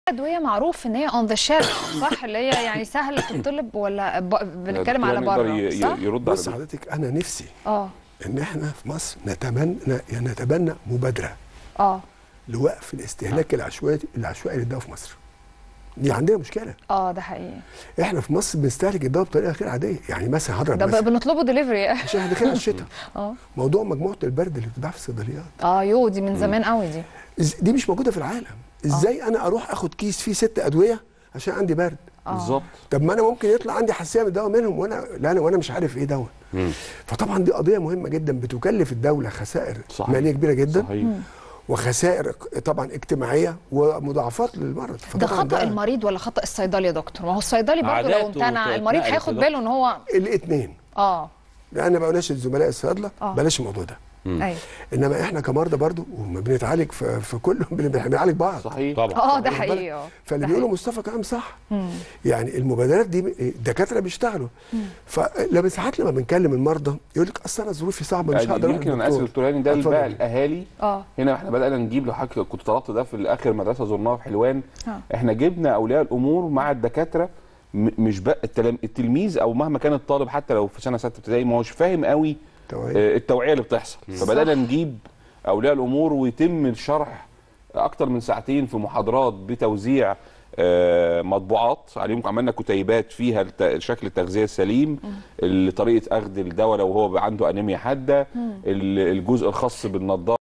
ادويه معروف ان هي اون ذا شيلف، صح؟ اللي هي يعني سهل تطلب، ولا بنتكلم على بره؟ صح؟ يرد على بص حضرتك، انا نفسي ان احنا في مصر نتبنى مبادره لوقف الاستهلاك العشوائي للدواء في مصر. دي عندنا مشكله. ده حقيقي. احنا في مصر بنستهلك الدواء بطريقه غير عاديه. يعني مثلا هضرب ده بنطلبه دليفري عشان احنا داخلين على الشتاء. موضوع مجموعه البرد اللي بتتباع في الصيدليات. دي من زمان قوي دي مش موجوده في العالم. ازاي انا اروح اخد كيس فيه 6 ادويه عشان عندي برد؟ بالظبط. طب ما انا ممكن يطلع عندي حساسيه من الدواء منهم وانا مش عارف ايه دواء. فطبعا دي قضيه مهمه جدا، بتكلف الدوله خسائر ماليه كبيره جدا. صحيح. وخسائر طبعا اجتماعيه ومضاعفات للمرض. ده خطأ المريض ولا خطأ الصيدلي يا دكتور؟ ما هو الصيدلي برضه لو امتنع المريض هياخد باله ان هو الاثنين. انا بقولش لزملاء الصيادله بلاش الموضوع ده. ايوه. انما احنا كمرضى برضو وما بنتعالج في كله بنعالج بعض. صحيح طبعا. ده حقيقي. فاللي بيقولوا مصطفى كلام صح. يعني المبادرات دي الدكاتره بيشتغلوا. فلما ساعات لما بنكلم المرضى يقول لك اصل انا ظروفي صعبه مش هقدر. يمكن انا اسف دكتور هاني، ده بقى الاهالي. هنا احنا بدانا نجيب، لو حضرتك كنت طلبت ده في اخر مدرسه زرناها في حلوان. احنا جبنا اولياء الامور مع الدكاتره. مش بقى التلميذ او مهما كان الطالب حتى لو في سنه 6 ابتدائي ما هوش فاهم قوي التوعيه اللي بتحصل. فبدانا نجيب اولياء الامور ويتم الشرح اكتر من ساعتين في محاضرات بتوزيع مطبوعات عليهم. عملنا كتيبات فيها شكل التغذيه السليم، طريقه اخذ الدواء لو هو عنده انيميا حاده، الجزء الخاص بالنضاره.